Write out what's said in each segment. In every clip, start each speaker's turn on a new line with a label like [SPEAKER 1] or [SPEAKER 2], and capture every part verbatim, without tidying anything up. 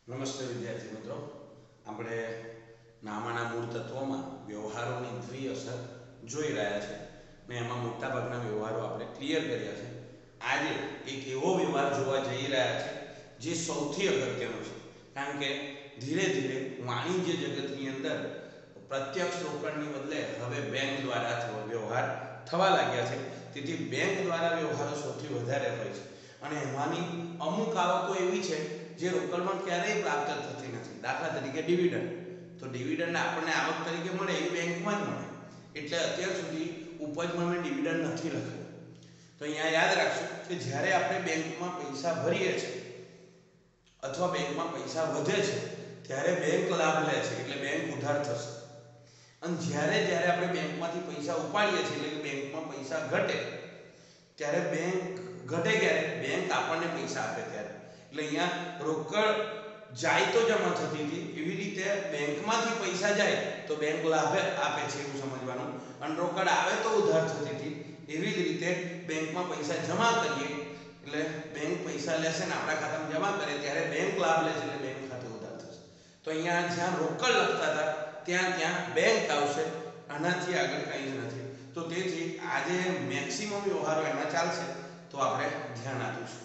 [SPEAKER 1] નમસ્તે વિદ્યાર્થી મિત્રો, આપણે નામાના મૂળ તત્વોમાં વ્યવહારોની દ્વિ અસર જોઈ રહ્યા છે ને એમાં મોટાભાગના વ્યવહારો આપણે ક્લિયર કર્યા છે. આજે એક એવો વ્યવહાર જોવા જઈ રહ્યા છે જે સૌથી અગત્યનો છે, કારણ કે ધીરે ધીરે વાણિજ્ય જગતની અંદર પ્રત્યક્ષ રોકડની બદલે હવે બેંક દ્વારા વ્યવહાર થવા લાગ્યા છે. તેથી બેંક દ્વારા વ્યવહારો સૌથી વધારે હોય છે અને એમાંની અમુક આવકો એવી છે જે રોકડમાં ક્યારેય પ્રાપ્ત થતી નથી. દાખલા તરીકે ડિવિડન્ડ, તો ડિવિડન્ડ આપણને આવક તરીકે મળે એ બેંકમાં જ મળે, એટલે અત્યાર સુધી ઉપજમાં મેં ડિવિડન્ડ નથી લખ્યું. તો અહીંયા યાદ રાખજો કે જ્યારે આપણે બેંકમાં પૈસા ભરીએ છીએ અથવા બેંકમાં પૈસા વધે છે ત્યારે બેંક લાભ લે છે, એટલે બેંક ઉધાર થશે. અને જ્યારે જ્યારે આપણે બેંકમાંથી પૈસા ઉપાડીએ છીએ એટલે કે બેંકમાં પૈસા ઘટે ત્યારે બેંક ઘટે ક્યારે? બેંક આપણને પૈસા આપે ત્યારે. એટલે અહીંયા રોકડ જાય તો જમા થતી હતી, એવી રીતે બેંકમાંથી પૈસા જાય તો બેંક લાભ આપે છે એવું સમજવાનું, અને રોકડ આવે તો ઉધાર થતી હતી. એવી જ રીતે બેંકમાં પૈસા જમા કરીએ એટલે બેંક પૈસા લેશે ને આપણા ખાતામાં જમા કરે ત્યારે બેંક લાભ લે છે, એટલે બેંક ખાતે ઉધાર થશે. તો અહીંયા જ્યાં રોકડ લખતા હતા ત્યાં ત્યાં બેંક આવશે, આનાથી આગળ કંઈ જ નથી. તો તેથી આજે મેક્સિમમ વ્યવહારો એમાં ચાલશે, તો આપણે ધ્યાન આપીશું.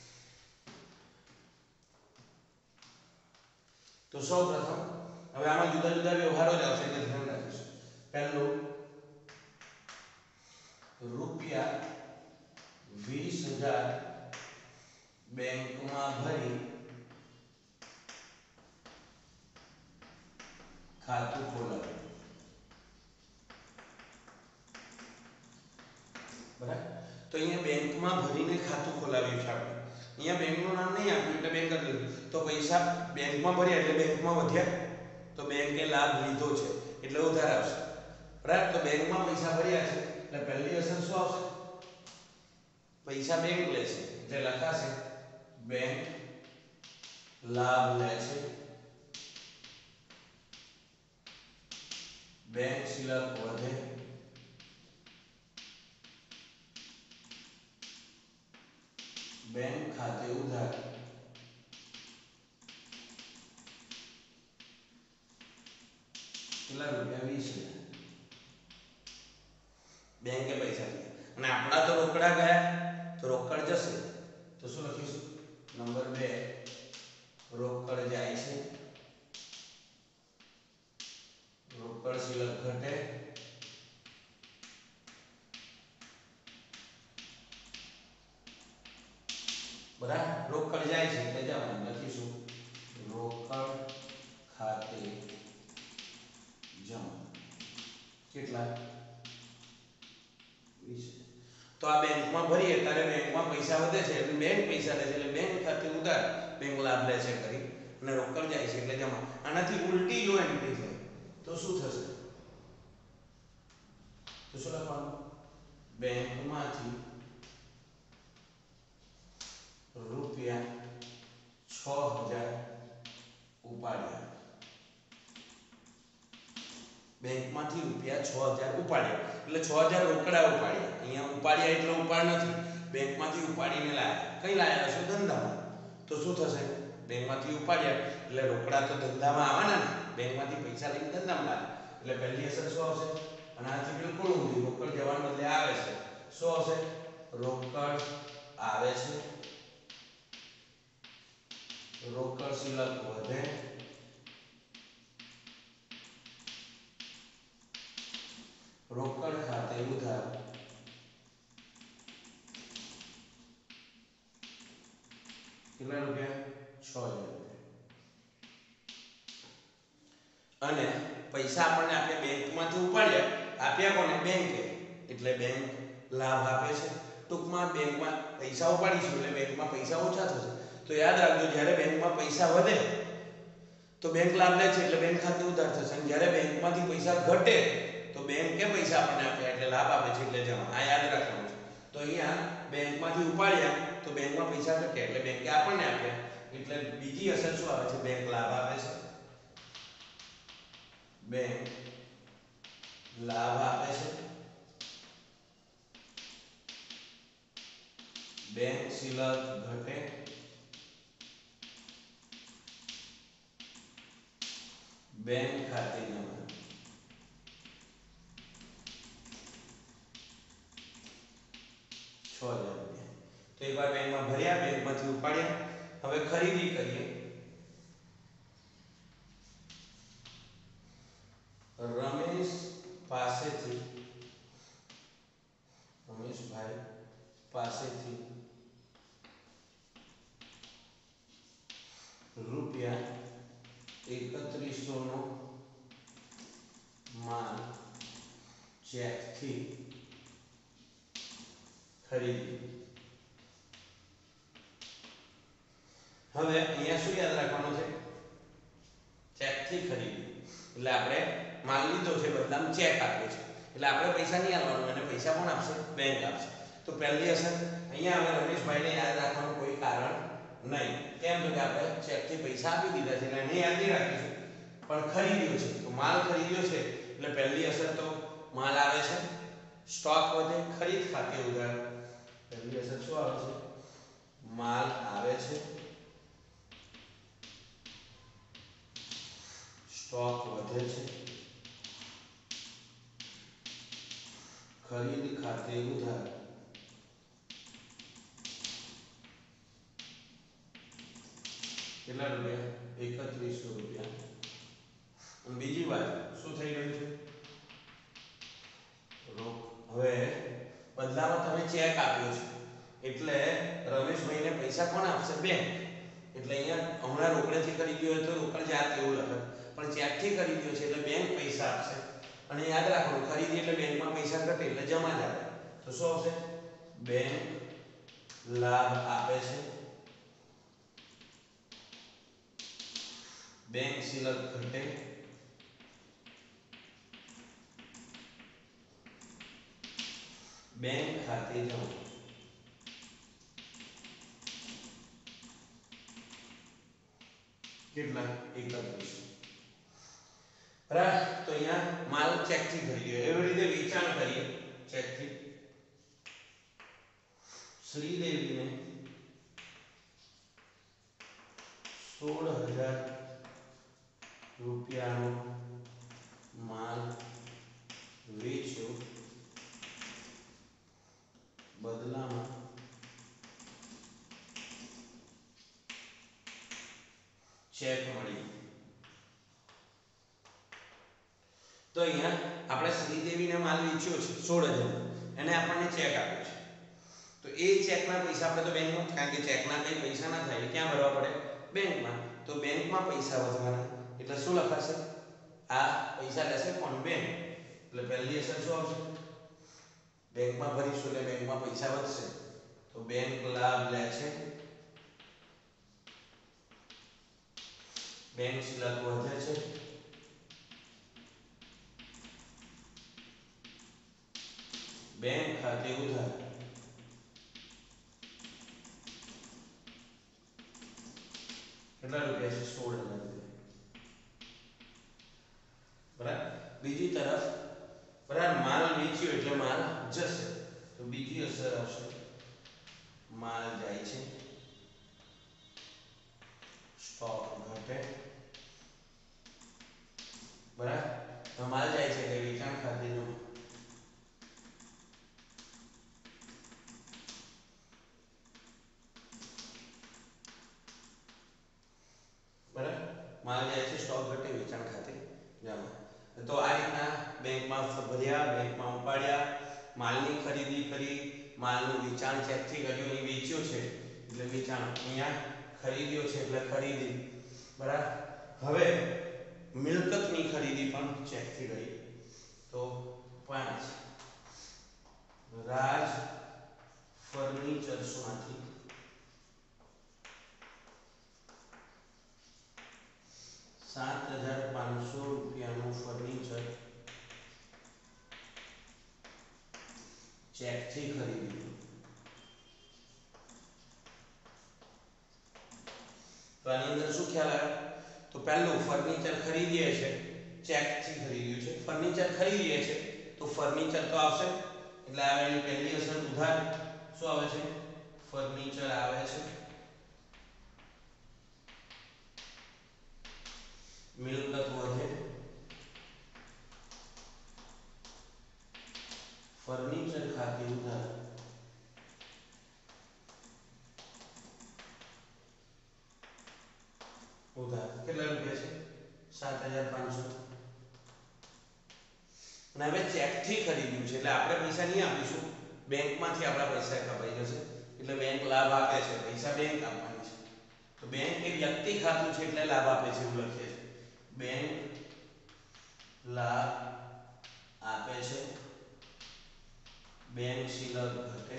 [SPEAKER 1] તો સૌ પ્રથમ હવે આમાં જુદા જુદા વ્યવહારો જ આવશે એટલે ધ્યાન રાખીશું. પહેલું, રૂપિયા વીસ હજાર બેંકમાં ભરી ખાતું ખોલાવ્યું. બરાબર, તો અહીંયા બેંકમાં ભરીને ખાતું ખોલાવ્યું છે. આપણે અહીંયા બેંકનું નામ નહીં આપ્યું એટલે બેંક કરી લીધું. તો પૈસા બેંકમાં ભર્યા એટલે બેંકમાં વધ્યા, તો બેંકે લાભ લીધો છે એટલે ઉધાર આવશે. બરાબર, તો બેંકમાં પૈસા ભર્યા છે એટલે પહેલી અસર શું આવશે? પૈસા બેંક લે છે એટલે લખાશે બેંક લાભ લે છે. બેંક શિલક વધે, બેંક ખાતે ઉધાર. કેટલા રૂપિયા? વીસ હજાર. બેંકે પૈસા લીધા અને આપણા તો રોકડા ગયા, તો રોકડ જશે તો શું લખીશું? નંબર બે, રોકડ જાય છે, રોકડ શિલક ઘટે, બરાબર. રોકડ જાય છે એટલે જવાનું લખીશું રોકડ ખાતે જમા. કેટલા? વીસ. તો આ બેંકમાં ભરીએ ત્યારે બેંકમાં પૈસા વધે છે એટલે બેંક પૈસા લે છે એટલે બેંક ખાતે ઉધાર, બેંક લાભ લે છે કરી, અને રોકડ જાય છે એટલે જમા. આનાથી ઉલટી જો એન્ટ્રી થાય તો શું થશે? તો શું લખવાનું? બેંકમાંથી રૂપિયા છ હજાર ઉપાડ્યા. બેંકમાંથી રૂપિયા છ હજાર ઉપાડ્યા એટલે છ હજાર રોકડા ઉપાડ્યા. અહીંયા ઉપાડ્યા એટલે ઉપાડ નથી, બેંકમાંથી ઉપાડીને લાયા. કઈ લાયા હશે? ધંધામાં. તો શું થશે? બેંકમાંથી ઉપાડ્યા એટલે રોકડા તો ધંધામાં આવવાના ને, બેંકમાંથી પૈસા લઈને ધંધામાં લાયા એટલે પહેલી અસર શું આવશે? અને આથી બિલકુલ ઊંધી, રોકડ જવાને બદલે આવે છે. શું આવશે? રોકડ આવે છે, રોકડ શિલક વધે, રોકડ ખાતે ઉધાર. કેટલા રૂપિયા? છ હજાર રૂપિયા. અને પૈસા આપણને આપ્યા બેંકમાંથી ઉપાડ્યા, આપ્યા કોને? બેંકે, એટલે બેંક લાભ આપે છે. ટૂંકમાં બેંકમાં પૈસા ઉપાડીશું એટલે બેંકમાં પૈસા ઓછા થશે. તો યાદ રાખજો, જ્યારે બેંકમાં પૈસા વધે તો બેંક લાભ લે છે એટલે બેંક ખાતે ઉધાર થશે, અને જ્યારે બેંકમાંથી પૈસા ઘટે તો બેંકે પૈસા આપણને આપ્યા એટલે લાભ આપે છે એટલે જમા. આ યાદ રાખવાનું છે. તો અહીંયા બેંકમાંથી ઉપાડ્યા તો બેંકમાં પૈસા ઘટ્યા એટલે બેંકે આપણને આપ્યા, એટલે બીજી અસર શું આવે છે? બેંક લાભ આપે છે, બેંક લાભ આપે છે, બેંક શિલક ઘટે, બેંક ખાતે જમા છ હજાર રૂપિયા. તો એકવાર બેંકમાં ભર્યા, બેંકમાંથી ઉપાડ્યા. હવે ખરીદી કરીએ. રમેશ પાસેથી રમેશભાઈ પાસેથી રૂપિયા એકત્રીસો નો માલ ચેકથી ખરીદી. હવે અહીંયા શું યાદ રાખવાનું છે? ચેકથી ખરીદી એટલે આપણે માલ લીધો છે, બદલામાં ચેક આપ્યો છે, એટલે આપણે પૈસા નહીં આપવાનું, અને પૈસા કોણ આપશે? બેંક આપશે. તો પહેલી અસર અહીંયા હવે રમેશભાઈને યાદ રાખવાનું કોઈ કારણ નહીં. કેમ? તો કે આપણે ચેકથી પૈસા આપી દીધા છે એટલે એને યાદ નહીં રાખીશું, પણ ખરીદ્યો છે તો માલ ખરીદ્યો છે એટલે પહેલી અસર તો માલ આવે છે, સ્ટોક વધે, ખરીદ ખાતે ઉધાર. પહેલી અસર શું આવે છે? માલ આવે છે, સ્ટોક વધે છે, ખરીદ ખાતે ઉધાર. કેટલા રૂપિયા? એકત્રીસો રૂપિયા. અને બીજી વાત શું થઈ રહ્યું છે? રોક. હવે બદલામાં તમે ચેક આપ્યો છે એટલે રમેશભાઈને પૈસા કોણ આપશે? બેંક. એટલે અહીંયા હમણાં રોકડેથી ખરીદ્યો હોય તો રોકડ જાત એવું લખે, પણ ચેકથી ખરીદ્યો છે એટલે બેંક પૈસા આપશે. અને યાદ રાખવાનું, ખરીદી એટલે બેંકમાં પૈસા ઘટે એટલે જમા જ આવે. તો શું આવશે? બેંક લાભ આપે છે, બેંક શિલક ઘટે, બેંક ખાતે જમા. કેટલા? એકત્રીસ. બરાબર. તો અહીંયા માલ ચેક થી ખરીદ્યો, એવી રીતે વેચાણ કરીએ ચેક થી. શ્રીદેવીને સોળ હજાર રૂપિયાનો માલ વેચ્યો, બદલામાં ચેક મળી. તો અહીંયા આપણે શ્રીદેવીને માલ વેચ્યો છે સોળ હજાર, એને આપણને ચેક આપ્યો છે. તો એ ચેકના પૈસા આપણે તો બેંકમાં, કારણ કે ચેકના કઈ પૈસા ના થાય, ક્યાં ભરવા પડે? બેંકમાં. તો બેંકમાં પૈસા વધવાના એટલે શું લખાશે? આ પૈસા લેશે કોણ? બેંક. એટલે પહેલી અસર શું આવશે? બેંકમાં ભરીશું એટલે બેંકમાં પૈસા વધશે, તો બેંક લાભ લે છે, બેંક શિલક વધે છે, બેંક ખાતે ઉધાર. કેટલા રૂપિયા છે? સોળ હજાર રૂપિયા. બરાબર. બીજી તરફ બરાબર માલ વેચ્યો એટલે માલ જશે, તો બીજી અસર આવશે માલ જાય છે, સ્ટોક ઘટે. બરાબર. તો માલ જાય છે એટલે વેચાણ ખાતે જમા. બરાબર. માલ જાય છે, સ્ટોક ઘટે, વેચાણ ખાતે જમા. તો આ રીતના બેંકમાં ભર્યા, બેંકમાં ઉપાડ્યા, માલની ખરીદી કરી, માલનું વેચાણ ચેકથી કર્યું, અહીં વેચ્યો છે એટલે વેચાણ, અહીંયા ખરીદ્યો છે એટલે ખરીદી. બરાબર. હવે મિલકતની ખરીદી પણ ચેકથી કરી. તો પાંચ રાજ ફર્નિચર્સમાંથી સાત હજાર પાંચસો રૂપિયાનું ફર્નિચર ચેકથી ખરીદ્યું. તો આની અંદર શું ખ્યાલ આવે? તો પહેલું ફર્નિચર ખરીદીએ છે, ચેકથી ખરીદ્યું છે. ફર્નિચર ખરીદીએ છે તો ફર્નિચર તો આવશે એટલે આવેલી પહેલી અસર ઉધાર. શું આવે છે? ફર્નિચર આવે છે, મિલકત વધે, ઉધાર કેટલા રૂપિયા છે? સાત હજાર પાંચસો. અને હવે ચેક થી ખરીદ્યું છે એટલે આપણે પૈસા નહીં આપીશું, બેંકમાંથી આપણા પૈસા કપાઈ જશે. એટલે બેંક લાભ આપે છે, પૈસા બેંક આપવાની છે. તો બેંક એ વ્યક્તિ ખાતું છે એટલે લાભ આપે છે એવું લખીએ છીએ. બેંક લાભ આપે છે, બેંક શિલક ઘટે,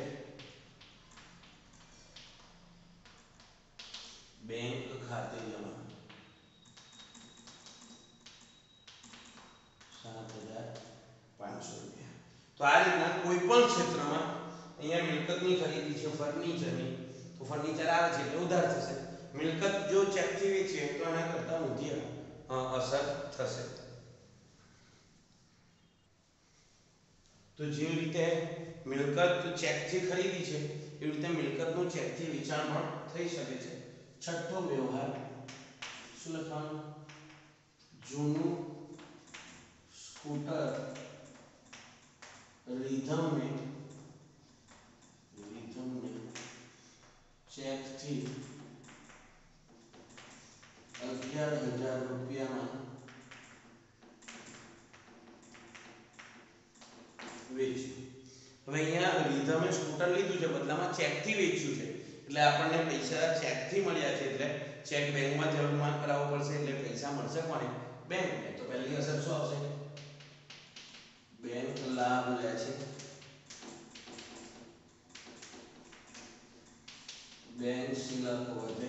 [SPEAKER 1] બેંક ખાતે જમા. સાત હજાર પાંચસો રૂપિયા. તો આ રીતના કોઈ પણ ક્ષેત્રમાં અહીંયા મિલકતની ખરીદી છે, ફર્નિચરની, તો ફર્નિચર આવે છે એટલે ઉધાર થશે. મિલકત જો ચેકથી વેચીએ તો એના કરતા ઊંધી અસર થશે. તો જેવી રીતે મિલકત ચેકથી ખરીદી છે એવી રીતે મિલકતનું ચેકથી વેચાણ પણ થઈ શકે છે. છઠ્ઠો વ્યવહાર શું લખવાનું? જૂનું સ્કૂટર રીધમને રીધમને ચેકથી અગિયાર હજાર રૂપિયામાં વેચ્યું. હવે અહીંયા રીધમે સ્કૂટર લીધું છે, બદલામાં ચેકથી વેચ્યું છે એટલે આપણને પૈસા ચેકથી મળ્યા છે એટલે ચેક બેંકમાં જમા કરાવવો પડશે એટલે પૈસા મળશે કોને? બેંકને. તો પહેલી અસર શું આવશે? બેંક લાભ લે છે, બેંક શિલક વધે,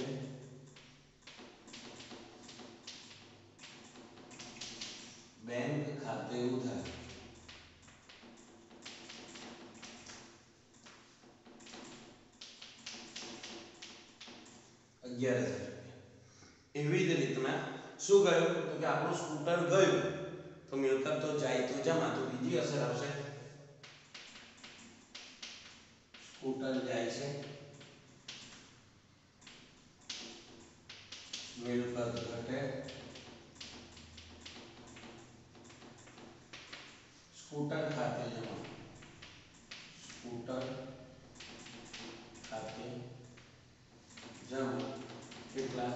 [SPEAKER 1] બેંક ખાતે ઉધાર. અગિયાર હજાર રૂપિયા. એવી જ રીતના શું ગયું? તો કે આપણું સ્કૂટર ગયું તો મિલકત તો જાય તો જમા. તો બીજી અસર આવશે, સ્કૂટર જાય છે, મિલકત ઘટે, સ્કૂટર ખાતે જમા. સ્કૂટર ખાતે જમા કેટલા?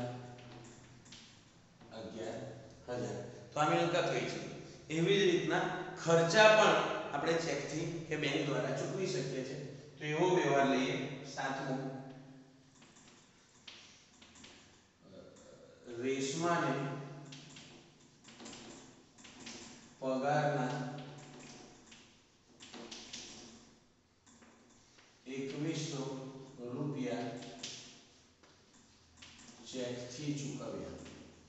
[SPEAKER 1] અગિયાર હજાર. તો આ મિલકત થઈ છે. એવી જ રીતના ખર્ચા પણ આપણે ચેકથી કે બેંક દ્વારા ચૂકવી શકીએ છીએ. તો એવો વ્યવહાર લઈએ. સાતમો, રેશમાને પગારના એકવીસો રૂપિયા ચેકથી ચૂકવ્યા.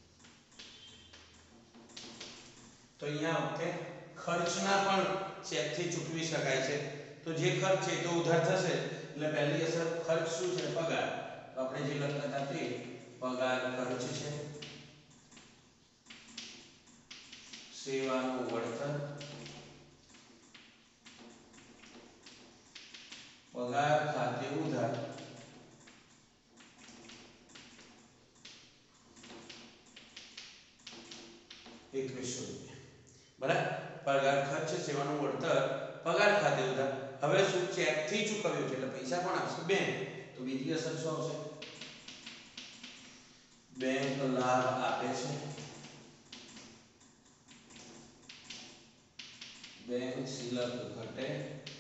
[SPEAKER 1] તો અહીંયા વખતે ખર્ચના પણ ચેકથી ચૂકવી શકાય છે. તો જે ખર્ચ છે તો ઉધાર થશે એટલે પહેલી અસર ખર્ચ શું છે? પગાર. તો આપણે જે લખતા હતા તે પગાર ખર્ચ છે, સેવાનું વળતર, પગાર ખાતે ઉધાર, એકવીસો રૂપિયા. બરાબર? પગાર ખર્ચ, સેવાનું વળતર, પગાર ખાતે ઉધાર. હવે શું? ચેકથી ચૂકવ્યું છે એટલે પૈસા કોણ આપશે? બેંક. તો બીજી અસર શું આવશે? બેંક લાભ આપે છે, બેંક શિલક ઘટે,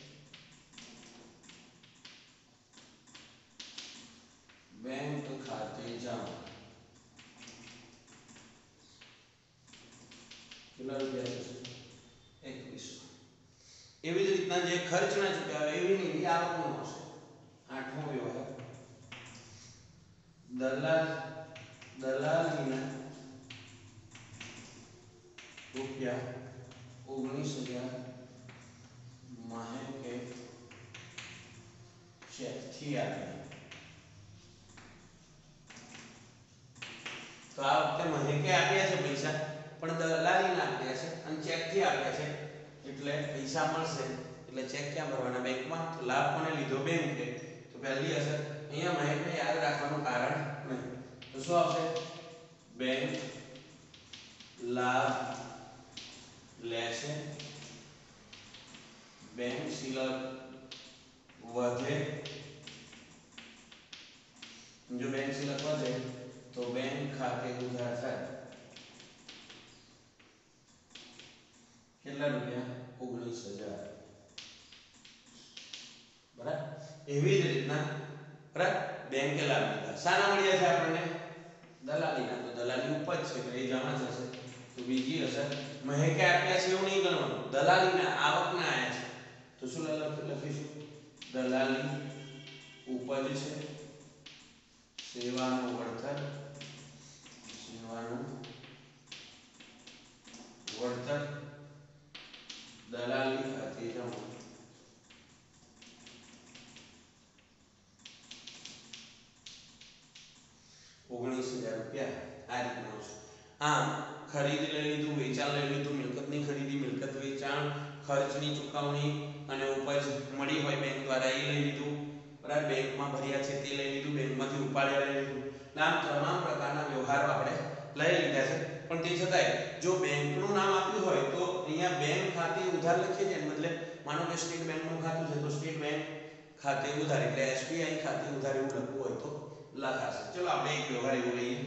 [SPEAKER 1] બેંક ખાતે જમા. કેટલા રૂપિયા થશે? એકવીસો. એવી જ રીતના જે ખર્ચ ના ચૂકવ્યા એવી ની આવકનો આવશે. આઠમો વ્યવહાર, દલાલ દલાલીના રૂપિયા ઓગણીસ હજાર મહેકે ચેકથી આપ્યા. તો આ વખતે મહેકે આપ્યા છે પૈસા, પણ દલાલીને આપ્યા છે અને ચેકથી આપ્યા છે એટલે પૈસા મળશે. એટલે ચેક ક્યાં ભરવાના? બેંકમાં. તો લાભ કોને લીધો? બેંકે. તો પહેલી અસર અહીંયા મહેકને યાદ રાખવાનું કારણ નહીં. તો શું આવશે? બેંક લાભ લે છે, બેંક શિલક વધે. જો બેંક શિલક વધે તો બેંક ખાતે ઉધાર થાય કેટલા રૂપિયા? ઓગણીસ હજાર. બરાબર. એવી જ રીતના બરાબર બેંકે લાભ લીધા. શાના મળ્યા છે આપણને? દલાલીના. તો દલાલી ઉપજ છે તો એ જમા થશે. તો બીજી અસર મહેકે આપ્યા છે એવું નહીં ગણવાનું, દલાલીના આવકના આયા છે. તો શું લખીશું? દલાલી ઉપજ છે, સેવાનું વળતર, સેવાનું વળતર દલાલી ખાતે જમા. ઓગણીસ હજાર રૂપિયા આ રીતના આવશે. આમ ખરીદી લઈ લીધું, વેચાણ લઈ લીધું, મિલકતની ખરીદી, મિલકત વેચાણ, ખર્ચની ચૂકવણી અને ઉપજ મળી હોય બેંક દ્વારા એ લઈ લીધું. બરાબર. બેંકમાં ભર્યા છે તે લઈ લીધું, બેંકમાંથી ઉપાડ્યા લઈ લીધું. આમ તમામ પ્રકારના વ્યવહારો આપણે લઈ લીધા છે. પણ તે છતાંય જો બેંકનું નામ આપ્યું હોય તો અહીંયા બેંક ખાતે ઉધાર લખીએ છીએ ને બદલે માનો કે સ્ટેટ બેંકનું ખાતું છે તો સ્ટેટ બેંક ખાતે ઉધાર એટલે એસબીઆઈ ખાતે ઉધાર એવું લખવું હોય તો લખાશે. ચલો આપણે એક વ્યવહાર એવું લઈએ.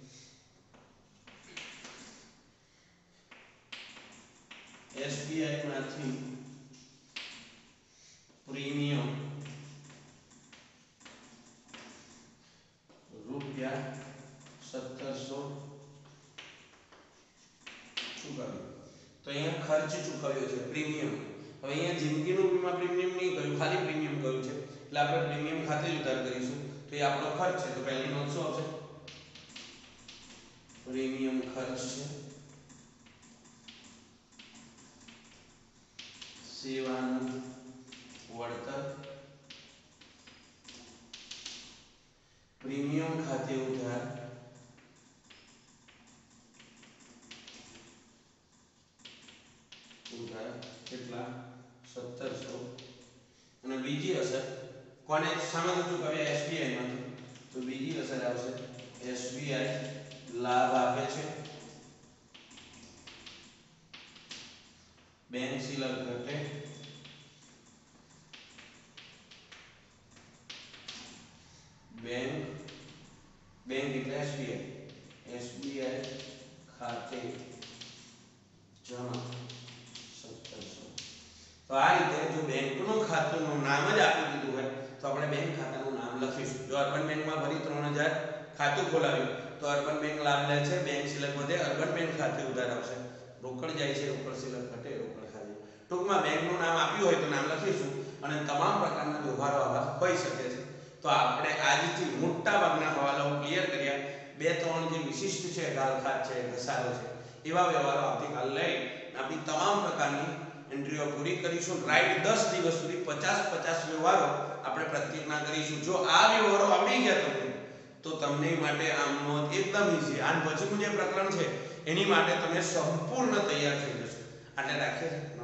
[SPEAKER 1] એસબીઆઈ માંથી પ્રીમિયમ રૂપિયા સત્તરસો ચૂકવ્યું. તો અહીંયા ખર્ચ ચૂકવ્યો છે પ્રીમિયમ. હવે અહીંયા જિંદગીનું વીમા પ્રીમિયમ નહીં કહ્યું, ખાલી પ્રીમિયમ કહ્યું છે એટલે આપણે પ્રીમિયમ ખાતે જ ઉધાર કરીશું. તો એ આપણો ખર્ચ છે. તો પહેલી નોંધ શું આવશે? પ્રીમિયમ ખર્ચ છે, સેવાનું વળતર, પ્રીમિયમ ખાતે ઉધાર, ઉધાર કેટલા? સત્તરસો. અને બીજી અસર કોને સામેથી ચૂકવ્યા? એસબીઆઈ માંથી. તો બીજી અસર આવશે એસબીઆઈ લાભ આપે છે, બેંક શિલક ઘટે, બેંક બેંક એટલે એસબીઆઈ, એસબીઆઈ ખાતે જમા સત્તરસો. તો આ રીતે જો બેંકનું ખાતાનું નામ જ આપી દીધું હોય તો આપણે બેંક ખાતાનું નામ લખીશું. જો અર્બન બેંકમાં ભરી ત્રણ હજાર ખાતું ખોલાવ્યું તો અર્બન બેંક લાભ લે છે, બેંક શિલક વધે, અર્બન બેંક ખાતે ઉધાર આવશે, રોકડ જાય છે, રોકડ શિલક ઘટે, રોકડ ખાતે. ટૂંકમાં બેંકનું નામ આપ્યું હોય તો નામ લખીશું અને તમામ પ્રકારના વ્યવહારો આવા હોઈ શકે છે. તો આપણે આજથી મોટા ભાગના હવાલાઓ ક્લિયર કર્યા. બે ત્રણ જે વિશિષ્ટ છે, ગાલખાત છે, ઘસારો છે, એવા વ્યવહારો આવતીકાલ લઈ આપણી તમામ પ્રકારની એન્ટ્રીઓ પૂરી કરીશું. રાઈટ દસ દિવસ સુધી પચાસ પચાસ વ્યવહારો આપણે પ્રત્યેકના કરીશું. જો આ વ્યવહારો આવડી ગયા તમને તો તમને માટે આમનો એકદમ ઈઝી. આન પછીનું જે પ્રકરણ છે એની માટે તમે સંપૂર્ણ તૈયાર થઈ જશો. આટલે રાખીએ.